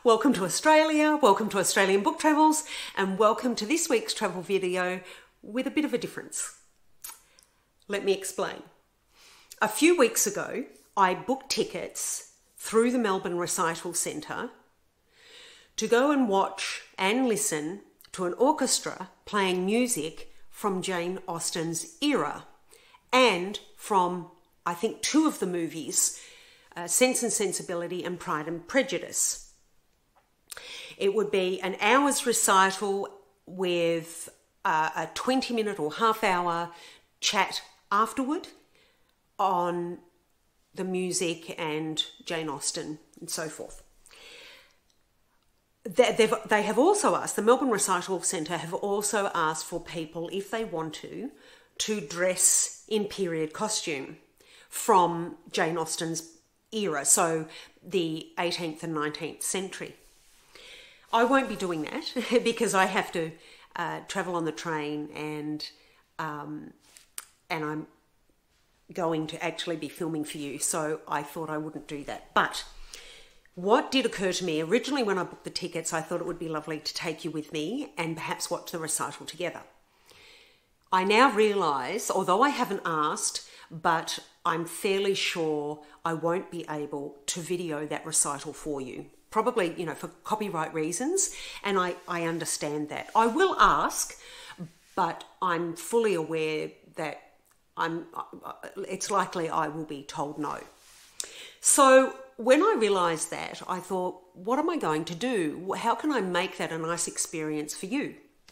welcome to Australia, welcome to Australian Book Travels, and welcome to this week's travel video with a bit of a difference. Let me explain. A few weeks ago, I booked tickets through the Melbourne Recital Centre to go and watch and listen to an orchestra playing music from Jane Austen's era and from, I think, two of the movies, Sense and Sensibility and Pride and Prejudice. It would be an hour's recital with a 20-minute or half-hour chat afterward on the music and Jane Austen and so forth. They have also asked, the Melbourne Recital Centre have also asked for people, if they want to dress in period costume from Jane Austen's era, so the 18th and 19th century. I won't be doing that because I have to travel on the train and I'm going to actually be filming for you, so I thought I wouldn't do that. But what did occur to me, originally when I booked the tickets, I thought it would be lovely to take you with me and perhaps watch the recital together. I now realise, although I haven't asked, but I'm fairly sure I won't be able to video that recital for you. Probably, for copyright reasons, and I understand that. I will ask, but I'm fully aware that it's likely I will be told no. So when I realised that, I thought, what am I going to do? How can I make that a nice experience for you?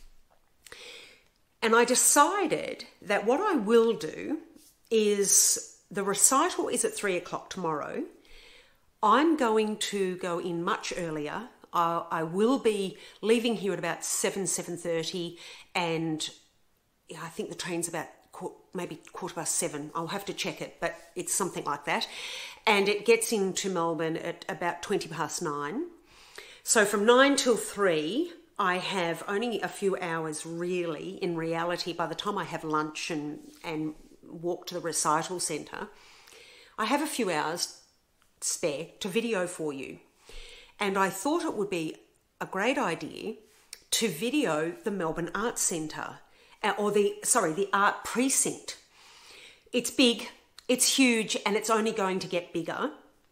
And I decided that what I will do is, the recital is at 3 o'clock tomorrow. I'm going to go in much earlier. I will be leaving here at about 7:30, and I think the train's about maybe 7:15. I'll have to check it, but it's something like that. And it gets into Melbourne at about 9:20. So from 9 till 3, I have only a few hours really, in reality. By the time I have lunch and walk to the recital centre, I have a few hours spare to video for you. And I thought it would be a great idea to video the Melbourne Arts Centre, or the Art Precinct. It's big, it's huge, and it's only going to get bigger.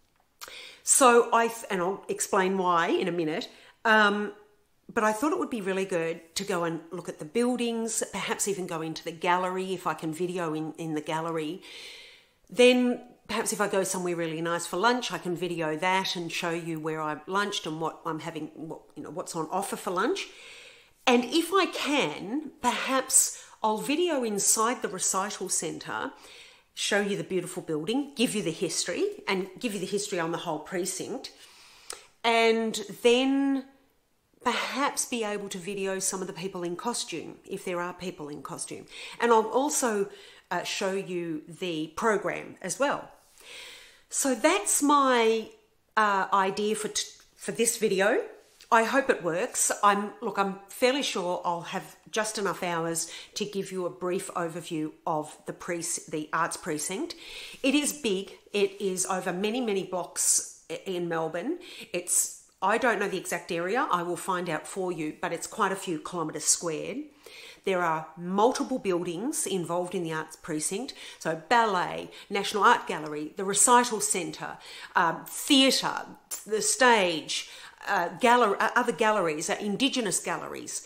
So and I'll explain why in a minute, but I thought it would be really good to go and look at the buildings, perhaps even go into the gallery if I can video in the gallery. Then perhaps if I go somewhere really nice for lunch, I can video that and show you where I lunched and what I'm having, what's on offer for lunch. And if I can, perhaps I'll video inside the recital centre, show you the beautiful building, give you the history, and give you the history on the whole precinct, and then perhaps be able to video some of the people in costume, if there are people in costume. And I'll also show you the program as well. So that's my idea for this video. I hope it works. I'm fairly sure I'll have just enough hours to give you a brief overview of the Arts Precinct. It is big. It is over many, many blocks in Melbourne. I don't know the exact area. I will find out for you, but it's quite a few kilometres squared. There are multiple buildings involved in the Arts Precinct. So ballet, National Art Gallery, the Recital Centre, theatre, the stage, other galleries, Indigenous galleries.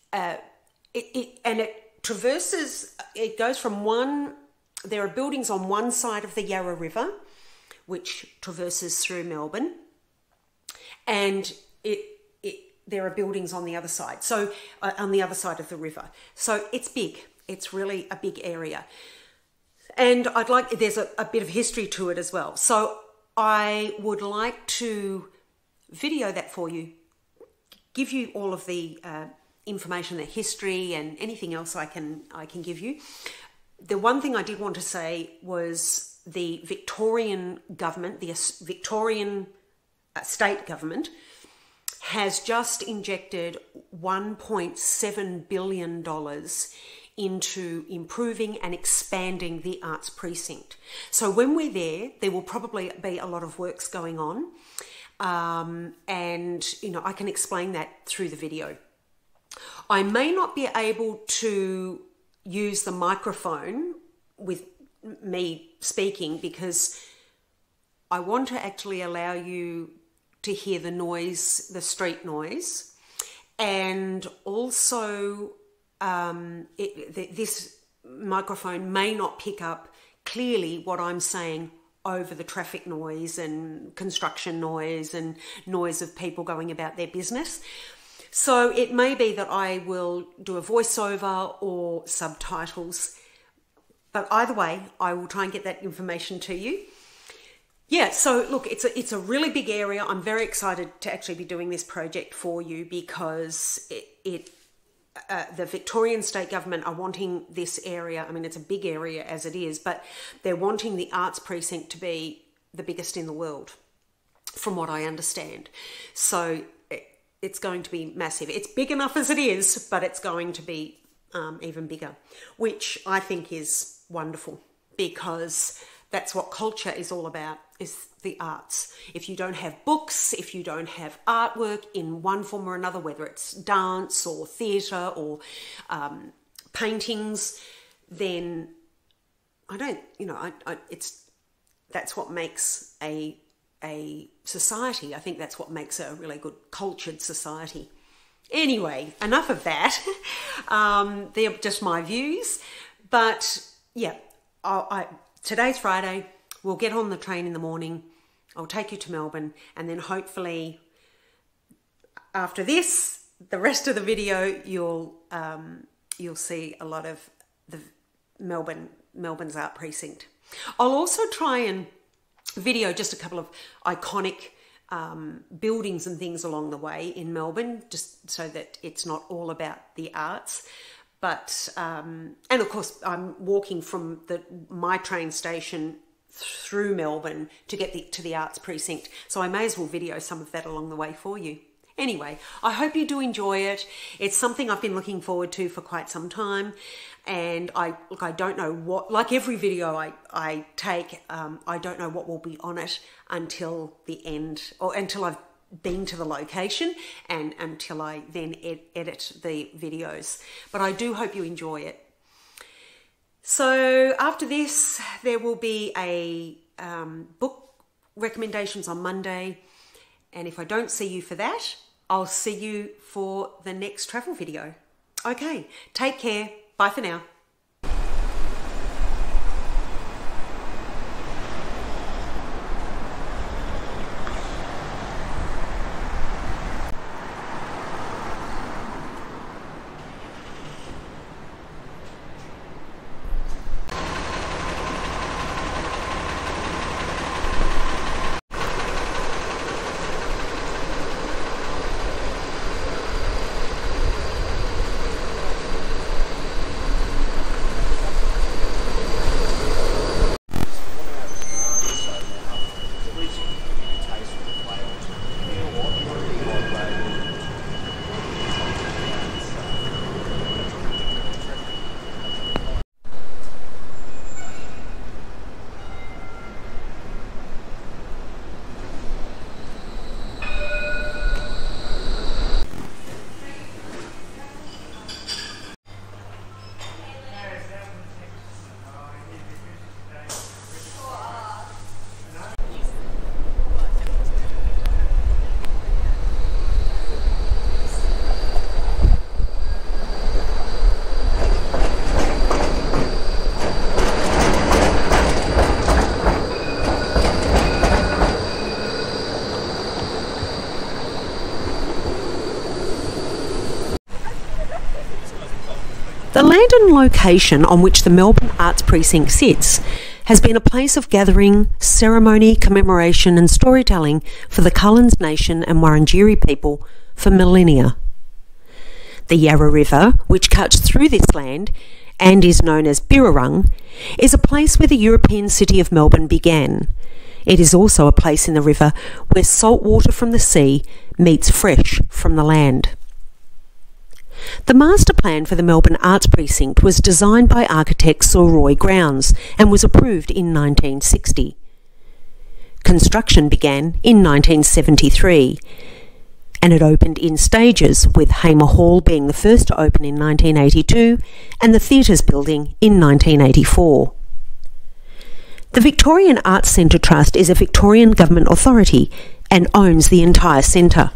It traverses, it goes from there are buildings on one side of the Yarra River, which traverses through Melbourne, and there are buildings on the other side, so on the other side of the river. So it's big. It's really a big area. And there's a bit of history to it as well. So I would like to video that for you, give you all of the information, the history, and anything else I can give you. The one thing I did want to say was the Victorian government, the Victorian state government, has just injected $1.7 billion into improving and expanding the Arts Precinct. So when we're there will probably be a lot of works going on. and I can explain that through the video. I may not be able to use the microphone with me speaking because I want to actually allow you to hear the noise, the street noise, and also this microphone may not pick up clearly what I'm saying over the traffic noise and construction noise and noise of people going about their business. So it may be that I will do a voiceover or subtitles, but either way, I will try and get that information to you. Yeah, so look, it's a really big area. I'm very excited to actually be doing this project for you because the Victorian State Government are wanting this area. I mean, it's a big area as it is, but they're wanting the arts precinct to be the biggest in the world, from what I understand. So it's going to be massive. It's big enough as it is, but it's going to be even bigger, which I think is wonderful because that's what culture is all about, is the arts. If you don't have books, if you don't have artwork in one form or another, whether it's dance or theatre or paintings, then that's what makes a society. I think that's what makes a really good cultured society. Anyway, enough of that. They're just my views. But yeah, today's Friday. We'll get on the train in the morning. I'll take you to Melbourne, and then hopefully after this, the rest of the video, you'll see a lot of the Melbourne's art precinct. I'll also try and video just a couple of iconic buildings and things along the way in Melbourne, just so that it's not all about the arts. But and of course, I'm walking from my train station through Melbourne to get to the arts precinct, so I may as well video some of that along the way for you. Anyway, I hope you do enjoy it. It's something I've been looking forward to for quite some time, and I don't know what, like every video I take, I don't know what will be on it until the end, or until I've been to the location and until I then edit the videos. But I do hope you enjoy it. So after this, there will be a book recommendations on Monday. And if I don't see you for that, I'll see you for the next travel video. Okay, take care. Bye for now. The land and location on which the Melbourne Arts Precinct sits has been a place of gathering, ceremony, commemoration and storytelling for the Cullens Nation and Wurundjeri people for millennia. The Yarra River, which cuts through this land and is known as Birrarung, is a place where the European city of Melbourne began. It is also a place in the river where salt water from the sea meets fresh from the land. The master plan for the Melbourne Arts Precinct was designed by architect Sir Roy Grounds and was approved in 1960. Construction began in 1973, and it opened in stages, with Hamer Hall being the first to open in 1982 and the Theatres building in 1984. The Victorian Arts Centre Trust is a Victorian government authority and owns the entire centre.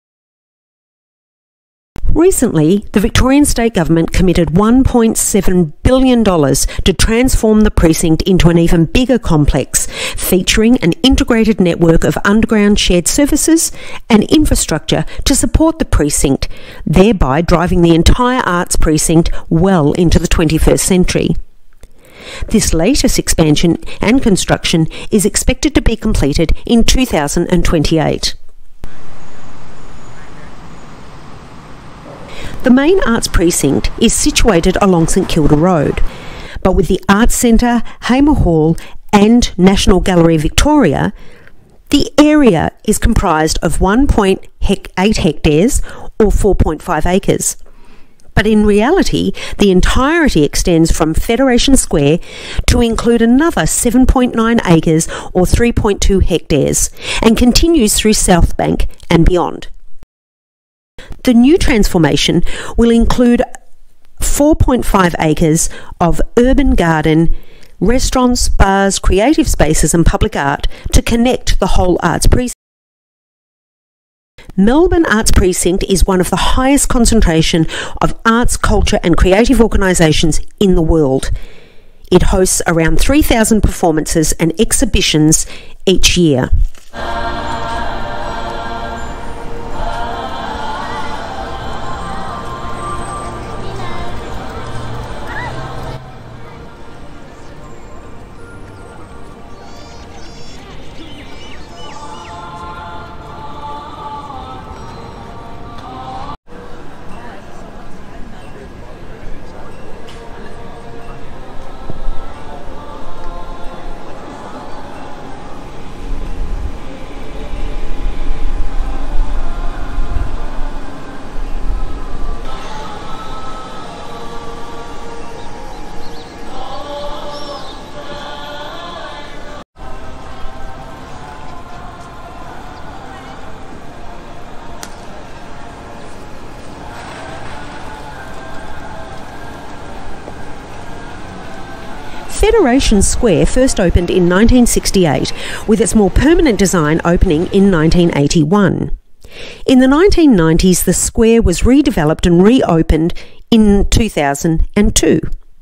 Recently, the Victorian State Government committed $1.7 billion to transform the precinct into an even bigger complex, featuring an integrated network of underground shared services and infrastructure to support the precinct, thereby driving the entire arts precinct well into the 21st century. This latest expansion and construction is expected to be completed in 2028. The main arts precinct is situated along St Kilda Road, but with the Arts Centre, Hamer Hall and National Gallery Victoria, the area is comprised of 1.8 hectares or 4.5 acres. But in reality, the entirety extends from Federation Square to include another 7.9 acres or 3.2 hectares and continues through South Bank and beyond. The new transformation will include 4.5 acres of urban garden, restaurants, bars, creative spaces and public art to connect the whole arts precinct. Melbourne Arts Precinct is one of the highest concentration of arts, culture and creative organisations in the world. It hosts around 3,000 performances and exhibitions each year. Federation Square first opened in 1968, with its more permanent design opening in 1981. In the 1990s, the square was redeveloped and reopened in 2002.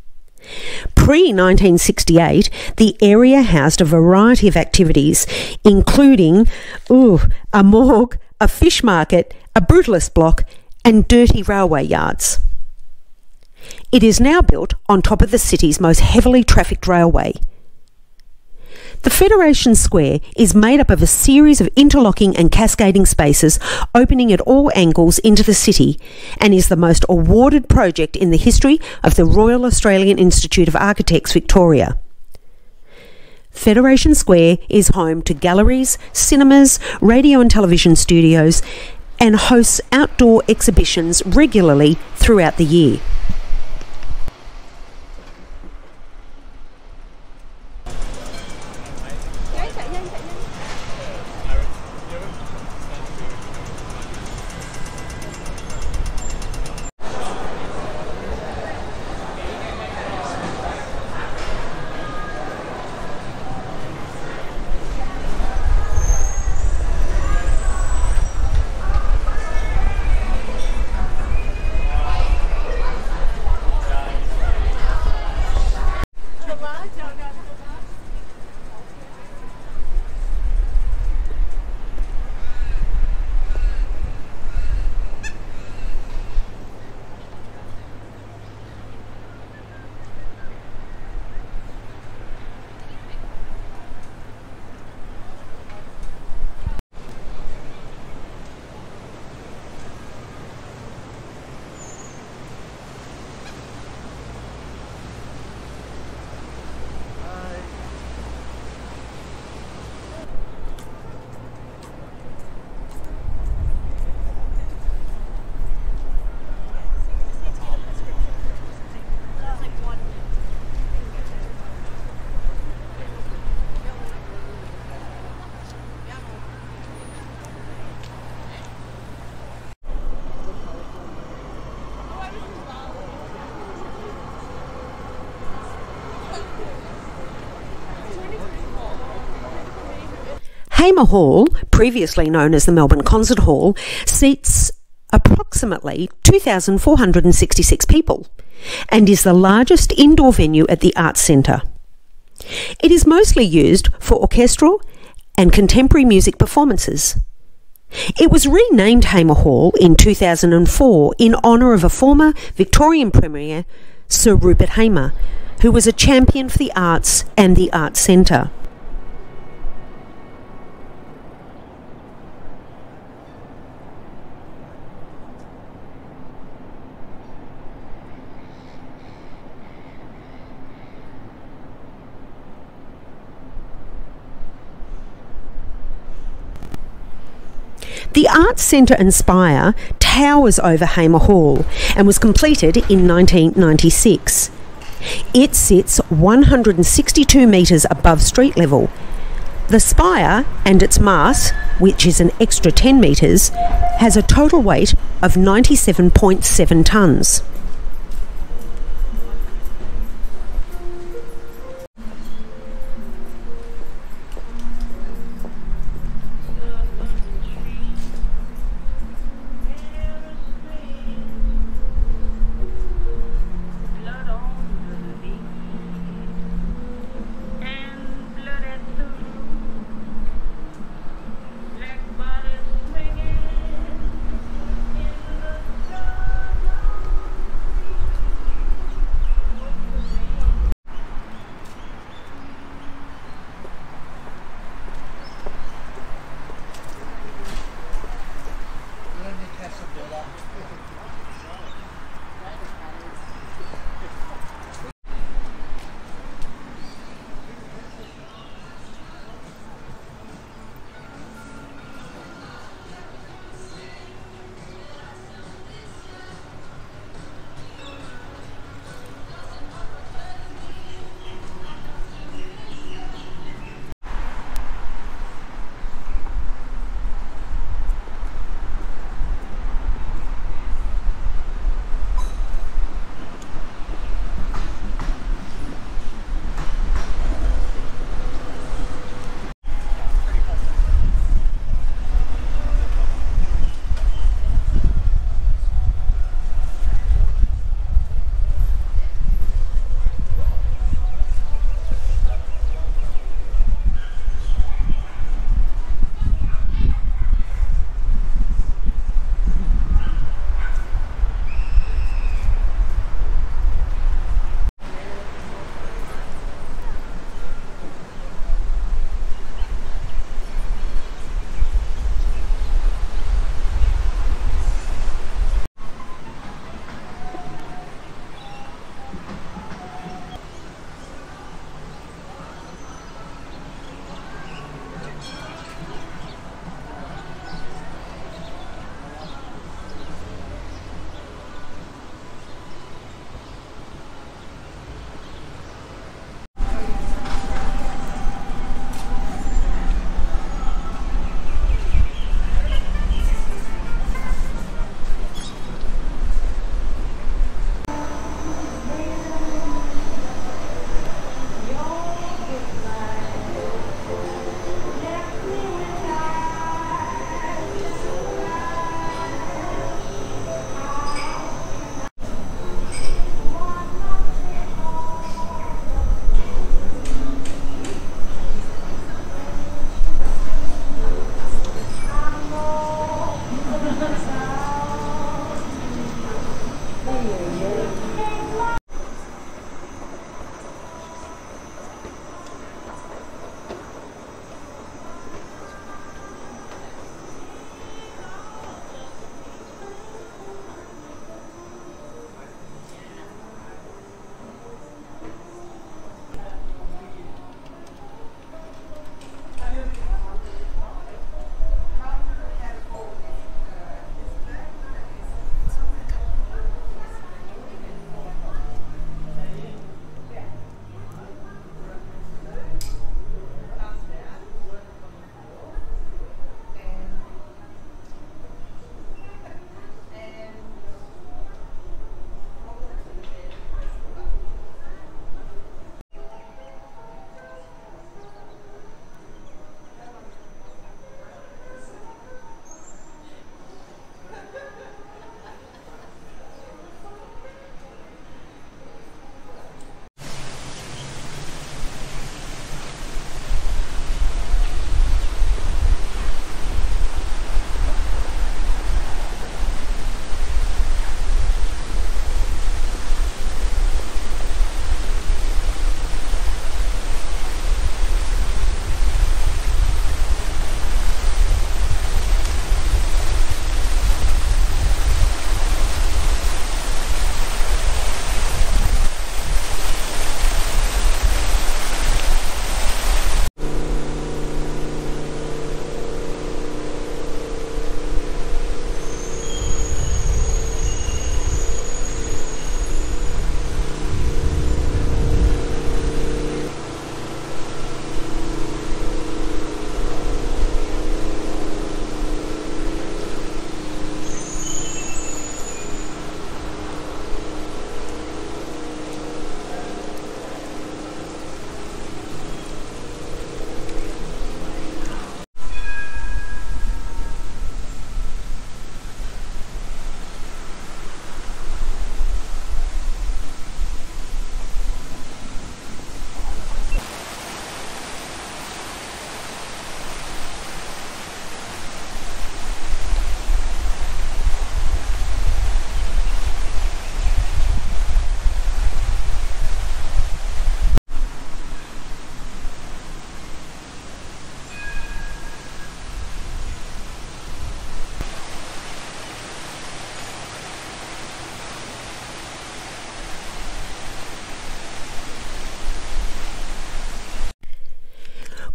Pre-1968, the area housed a variety of activities, including a morgue, a fish market, a brutalist block, and dirty railway yards. It is now built on top of the city's most heavily trafficked railway. The Federation Square is made up of a series of interlocking and cascading spaces opening at all angles into the city, and is the most awarded project in the history of the Royal Australian Institute of Architects, Victoria. Federation Square is home to galleries, cinemas, radio and television studios, and hosts outdoor exhibitions regularly throughout the year. Hamer Hall, previously known as the Melbourne Concert Hall, seats approximately 2,466 people and is the largest indoor venue at the Arts Centre. It is mostly used for orchestral and contemporary music performances. It was renamed Hamer Hall in 2004 in honour of a former Victorian Premier, Sir Rupert Hamer, who was a champion for the arts and the Arts Centre. The Arts Centre and Spire towers over Hamer Hall and was completed in 1996. It sits 162 metres above street level. The spire and its mast, which is an extra 10 metres, has a total weight of 97.7 tonnes.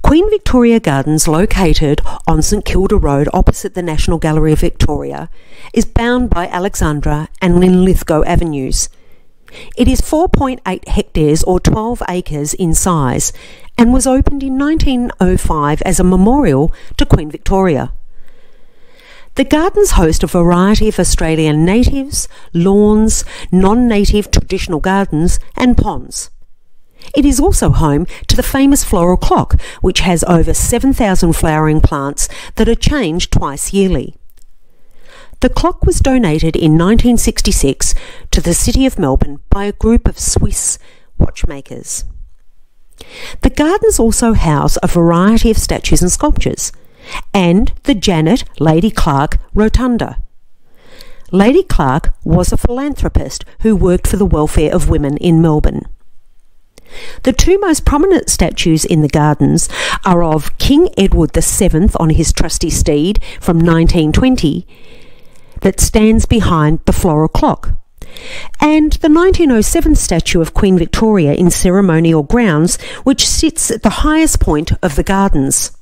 Queen Victoria Gardens, located on St Kilda Road opposite the National Gallery of Victoria, is bound by Alexandra and Linlithgow Avenues. It is 4.8 hectares or 12 acres in size and was opened in 1905 as a memorial to Queen Victoria. The gardens host a variety of Australian natives, lawns, non-native traditional gardens and ponds. It is also home to the famous floral clock, which has over 7,000 flowering plants that are changed twice yearly. The clock was donated in 1966 to the City of Melbourne by a group of Swiss watchmakers. The gardens also house a variety of statues and sculptures, and the Janet Lady Clark Rotunda. Lady Clark was a philanthropist who worked for the welfare of women in Melbourne. The two most prominent statues in the gardens are of King Edward VII on his trusty steed from 1920 that stands behind the floral clock, and the 1907 statue of Queen Victoria in ceremonial grounds, which sits at the highest point of the gardens.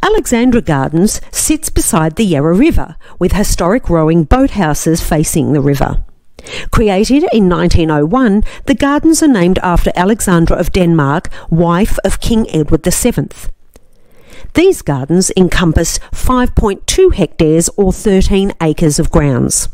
Alexandra Gardens sits beside the Yarra River, with historic rowing boathouses facing the river. Created in 1901, the gardens are named after Alexandra of Denmark, wife of King Edward VII. These gardens encompass 5.2 hectares or 13 acres of grounds.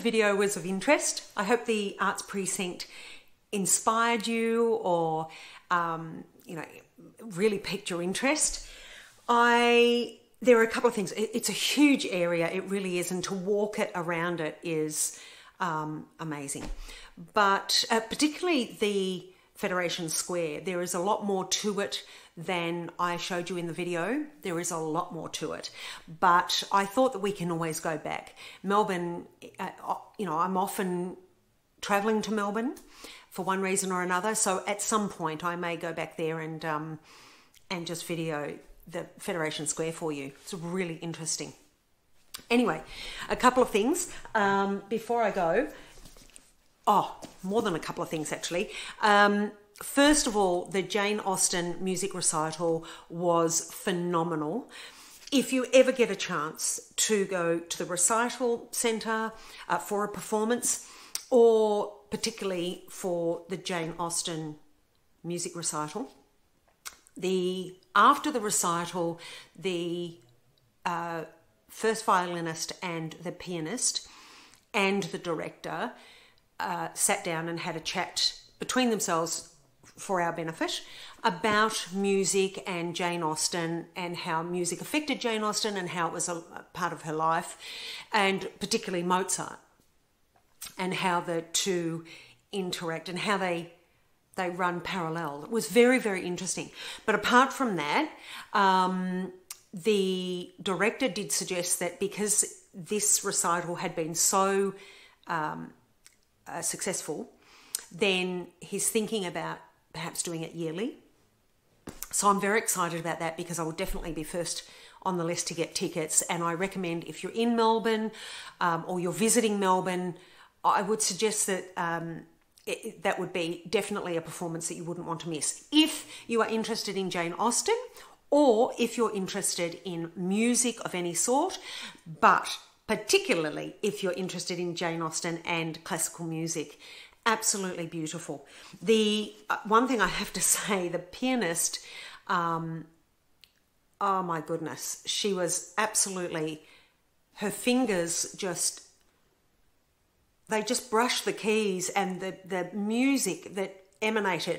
video was of interest. I hope the Arts Precinct inspired you or, you know, really piqued your interest. There are a couple of things. It's a huge area, it really is, and to walk it around it is amazing. But particularly the Federation Square, there is a lot more to it than I showed you in the video. There is a lot more to it, but I thought that we can always go back. Melbourne, you know, I'm often traveling to Melbourne for one reason or another, so at some point I may go back there and just video the Federation Square for you. It's really interesting. Anyway, a couple of things before I go. Oh, more than a couple of things actually. First of all, the Jane Austen music recital was phenomenal. If you ever get a chance to go to the recital centre for a performance, or particularly for the Jane Austen music recital, after the recital, the first violinist and the pianist and the director sat down and had a chat between themselves for our benefit about music and Jane Austen and how music affected Jane Austen and how it was a part of her life, and particularly Mozart, and how the two interact and how they run parallel. It was very, very interesting. But apart from that, the director did suggest that because this recital had been so successful, then he's thinking about perhaps doing it yearly. So I'm very excited about that, because I will definitely be first on the list to get tickets. And I recommend, if you're in Melbourne or you're visiting Melbourne, I would suggest that that would be definitely a performance that you wouldn't want to miss. If you are interested in Jane Austen, or if you're interested in music of any sort, but particularly if you're interested in Jane Austen and classical music. Absolutely beautiful. The one thing I have to say, the pianist, oh my goodness, she was absolutely, her fingers they just brushed the keys, and the music that emanated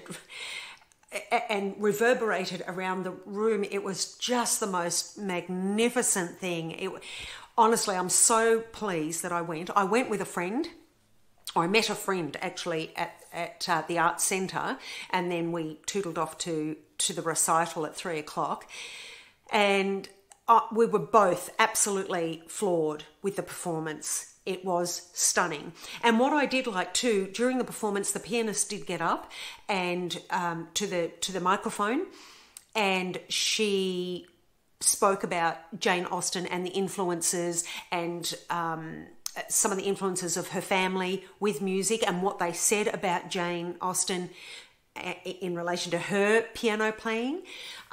and reverberated around the room, it was just the most magnificent thing. Honestly, I'm so pleased that I went. I went with a friend. I met a friend actually at the Arts Centre, and then we tootled off to the recital at 3 o'clock, and we were both absolutely floored with the performance. It was stunning. And what I did like too, during the performance, the pianist did get up and to the microphone, and she spoke about Jane Austen and the influences, and some of the influences of her family with music, and what they said about Jane Austen in relation to her piano playing.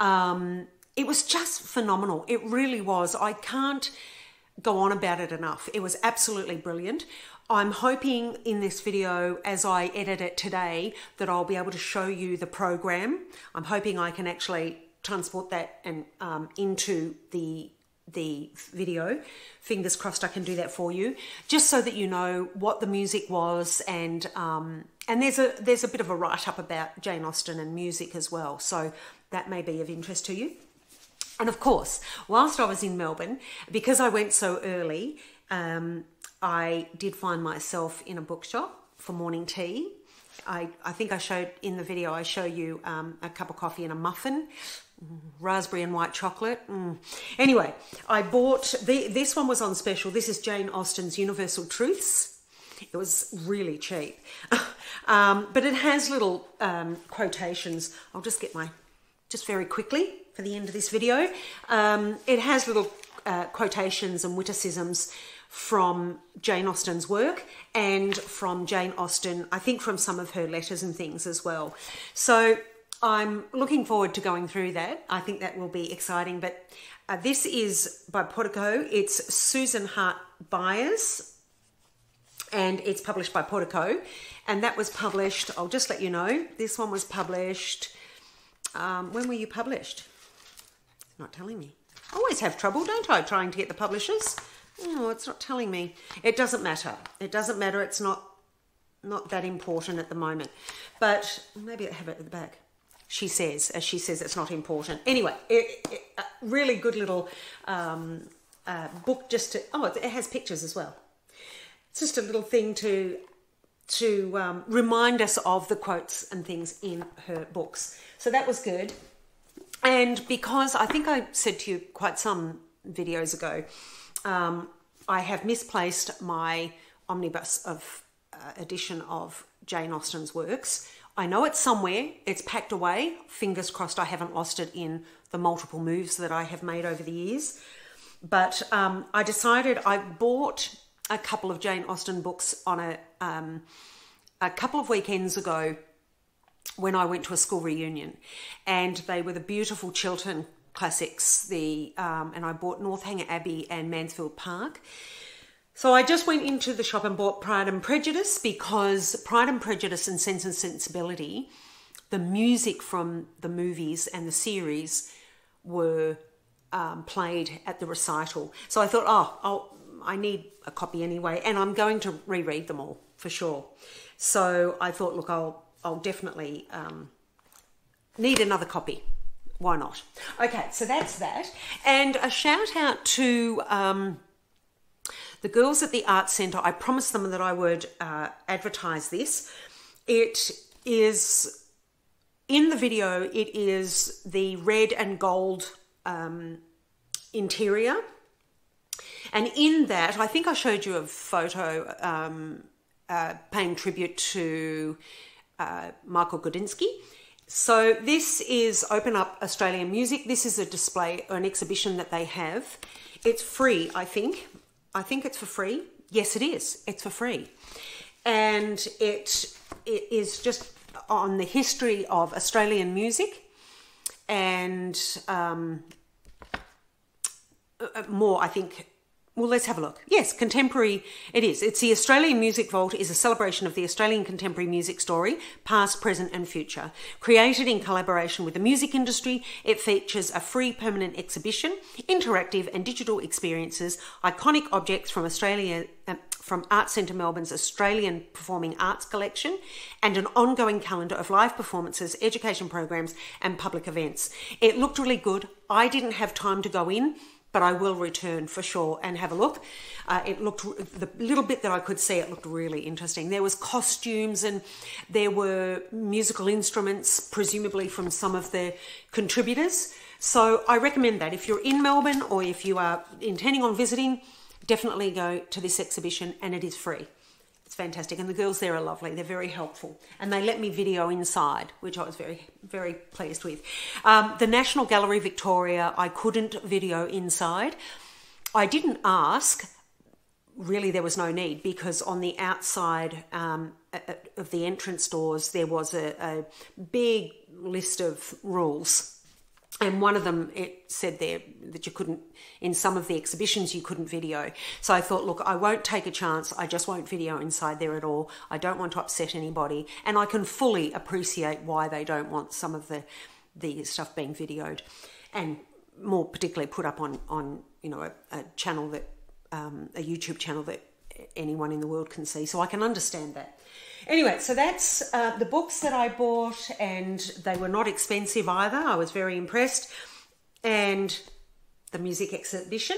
It was just phenomenal. It really was. I can't go on about it enough. It was absolutely brilliant. I'm hoping in this video, as I edit it today, that I'll be able to show you the program. I'm hoping I can actually transport that and into the video. Fingers crossed I can do that for you, just so that you know what the music was, and there's a bit of a write-up about Jane Austen and music as well, so that may be of interest to you. And of course, whilst I was in Melbourne, because I went so early, I did find myself in a bookshop for morning tea. I think I showed in the video, I show you a cup of coffee and a muffin, raspberry and white chocolate. Anyway, I bought, this one was on special. This is Jane Austen's Universal Truths. It was really cheap. But it has little quotations. I'll just get just very quickly for the end of this video. It has little quotations and witticisms from Jane Austen's work, and from Jane Austen, I think from some of her letters and things as well. So I'm looking forward to going through that. I think that will be exciting. But this is by Portico. It's Susan Hart Byers, and it's published by Portico. And that was published, I'll just let you know, this one was published, when were you published? Not telling me. I always have trouble, don't I, trying to get the publishers. Oh, it's not telling me. It doesn't matter. It doesn't matter. It's not that important at the moment. But maybe I have it at the back. She says, as she says, it's not important. Anyway, a really good little book just to... Oh, it has pictures as well. It's just a little thing to remind us of the quotes and things in her books. So that was good. And because I think I said to you quite some videos ago, I have misplaced my omnibus of edition of Jane Austen's works. I know it's somewhere. It's packed away. Fingers crossed I haven't lost it in the multiple moves that I have made over the years. But I decided I bought a couple of Jane Austen books on a couple of weekends ago when I went to a school reunion, and they were the beautiful Chiltern classics, and I bought Northanger Abbey and Mansfield Park. So I just went into the shop and bought Pride and Prejudice, because Pride and Prejudice and Sense and Sensibility, the music from the movies and the series were played at the recital. So I thought, I need a copy anyway, and I'm going to reread them all for sure. So I thought, look, I'll definitely need another copy. Why not? Okay, so that's that. And a shout out to the girls at the Arts Centre. I promised them that I would advertise this. It is, in the video, it is the red and gold interior. And in that, I think I showed you a photo paying tribute to Michael Gudinski. So this is Open Up Australian Music. This is a display or an exhibition that they have. It's free, I think. I think it's for free. Yes, it is. It's for free. And it is just on the history of Australian music and more, I think. Well, let's have a look. Yes, contemporary it is. It's the Australian Music Vault is a celebration of the Australian contemporary music story, past, present and future. Created in collaboration with the music industry, it features a free permanent exhibition, interactive and digital experiences, iconic objects from Australia, from Arts Centre Melbourne's Australian Performing Arts Collection, and an ongoing calendar of live performances, education programs and public events. It looked really good. I didn't have time to go in, but I will return for sure and have a look. It looked, the little bit that I could see, it looked really interesting. There was costumes and there were musical instruments, presumably from some of the contributors. So I recommend that. If you're in Melbourne or if you are intending on visiting, definitely go to this exhibition, and it is free. It's fantastic. And the girls there are lovely. They're very helpful. And they let me video inside, which I was very, very pleased with. The National Gallery Victoria, I couldn't video inside. I didn't ask. Really, there was no need, because on the outside of the entrance doors, there was a big list of rules. And one of them, it said there that you couldn't, in some of the exhibitions, you couldn't video. So I thought, look, I won't take a chance. I just won't video inside there at all. I don't want to upset anybody. And I can fully appreciate why they don't want some of the stuff being videoed. And more particularly put up on a channel that, a YouTube channel that anyone in the world can see. So I can understand that. Anyway, so that's the books that I bought, and they were not expensive either. I was very impressed. And the music exhibition.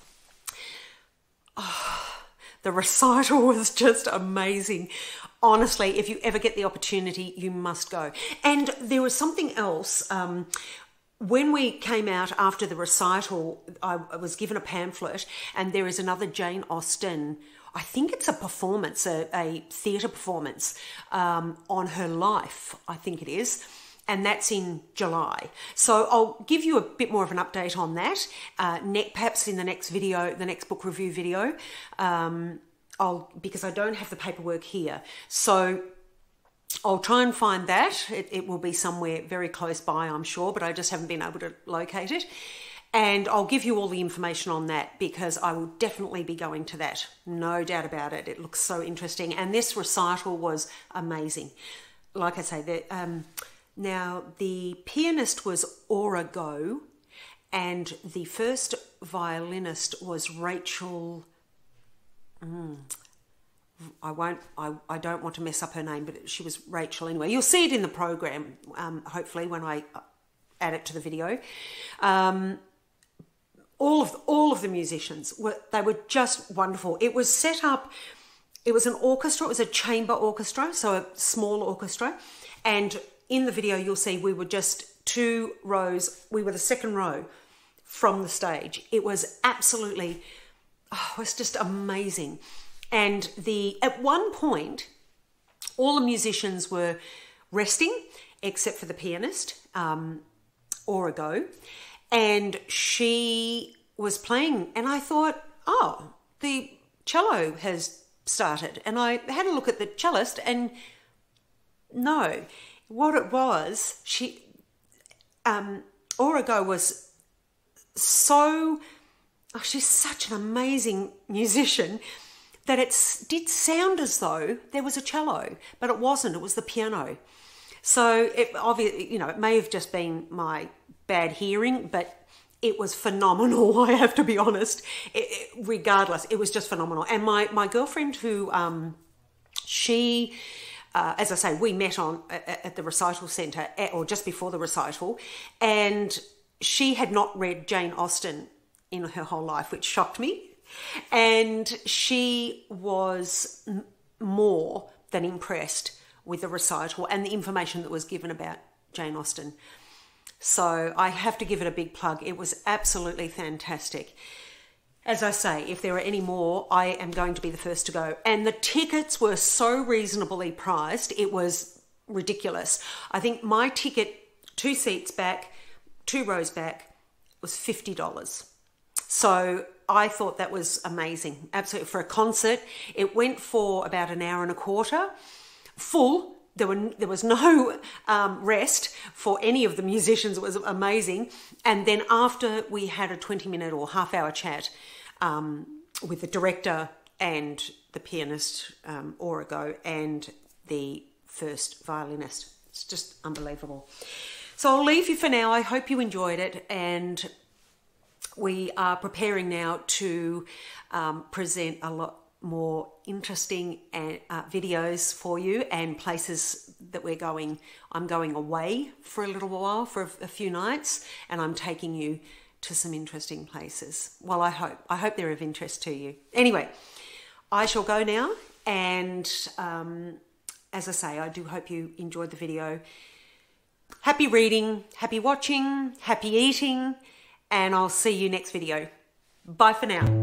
Oh, the recital was just amazing. Honestly, if you ever get the opportunity, you must go. And there was something else. When we came out after the recital, I was given a pamphlet, and there is another Jane Austen, I think it's a performance, a theatre performance on her life, I think it is, and that's in July. So I'll give you a bit more of an update on that, perhaps in the next video, the next book review video, because I don't have the paperwork here. So I'll try and find that. It will be somewhere very close by, I'm sure, but I just haven't been able to locate it. And I'll give you all the information on that, because I will definitely be going to that. No doubt about it. It looks so interesting. And this recital was amazing. Like I say, now the pianist was Aura Go, and the first violinist was Rachel I don't want to mess up her name, but she was Rachel anyway. You'll see it in the program, hopefully, when I add it to the video. All of the musicians they were just wonderful. It was set up. It was an orchestra. It was a chamber orchestra, so a small orchestra. And in the video, you'll see we were just 2 rows. We were the second row from the stage. It was absolutely, it was just amazing. And at one point, all the musicians were resting, except for the pianist, Origo, and she was playing. And I thought, oh, the cello has started. And I had a look at the cellist, and no, what it was, Origo was she's such an amazing musician that it did sound as though there was a cello, but it wasn't. It was the piano. So it may have just been my bad hearing, but it was phenomenal. I have to be honest. Regardless, it was just phenomenal. And my girlfriend, who she, as I say, we met at the recital centre, or just before the recital, and she had not read Jane Austen in her whole life, which shocked me. And she was more than impressed with the recital and the information that was given about Jane Austen. So I have to give it a big plug. It was absolutely fantastic. As I say, if there are any more, I am going to be the first to go. And the tickets were so reasonably priced, it was ridiculous. I think my ticket, 2 seats back, 2 rows back, was $50. So I thought that was amazing. Absolutely. For a concert, it went for about an hour and a quarter, full. There was no rest for any of the musicians. It was amazing. And then after, we had a 20-minute or half-hour chat with the director and the pianist, Origo, and the first violinist. It's just unbelievable. So I'll leave you for now. I hope you enjoyed it, and we are preparing now to present a lot more interesting videos for you, and places that we're going. I'm going away for a little while, for a few nights, and I'm taking you to some interesting places. Well, I hope they're of interest to you. Anyway, I shall go now, and as I say, I do hope you enjoyed the video. Happy reading, happy watching, happy eating, and I'll see you next video. Bye for now.